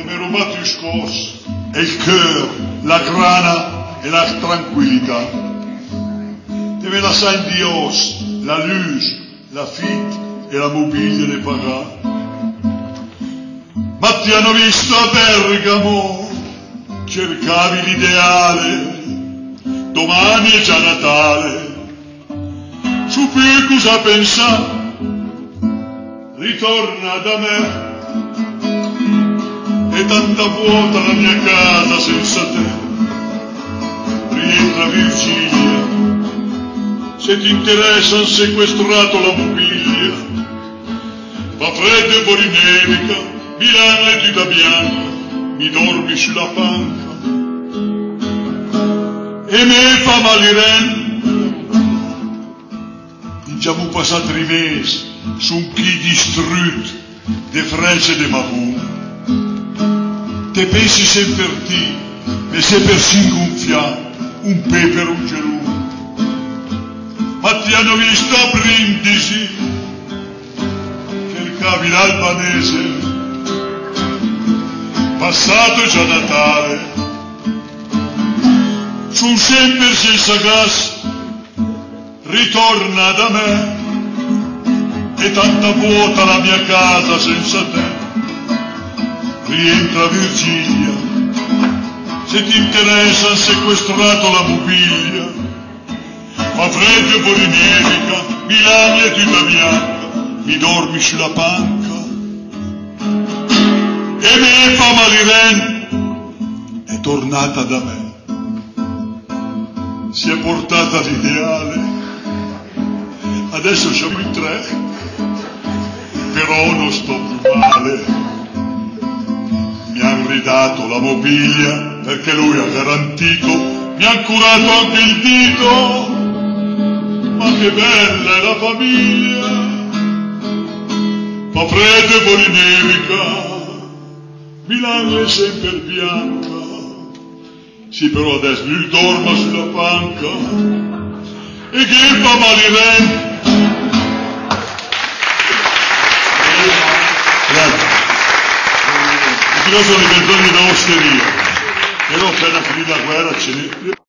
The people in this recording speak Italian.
rubato il scorso, e il cœur, la grana e la tranquillità. Te me la sai Dios, la luce, la fit e la mobile le pagà. Ma ti hanno visto a Bergamo, cercavi l'ideale, domani è già Natale, su più cosa pensare, ritorna da me. È tanta vuota la mia casa senza te, rientra Virginia, se ti interessa han sequestrato la mobilia, fa freddo e fuori nevica, Milano è tutta bianca, mi dormi sulla panca, e me fa male Irene, diciamo passato 3 mesi, son chi distrut, de frece e de mahun. Te pensi sempre per te, e sei persino gonfiato, un pepe un geluto. Ma ti hanno visto a Brindisi, cercavi l'albanese, passato già Natale, son sempre senza gas, ritorna da me, è tanta vuota la mia casa senza te. Rientra Virginia, se ti interessa han sequestrato la mobilia, fa freddo e fuori nevica, Milano è tutta bianca, mi dormi sulla panca, e me fa male Irene, è tornata da me, si è portata l'ideale, adesso siamo in 3, però non sto più male. Mi han ridato la mobilia perché lui ha garantito, mi han curato anche il dito, ma che bella è la famiglia, fa freddo e fuori nevica, Milano è sempre bianca, sì però adesso lui dorma sulla panca, e che fa male Irene. Grazie. Sono i perdoni da osteria, però appena finita la guerra ce ne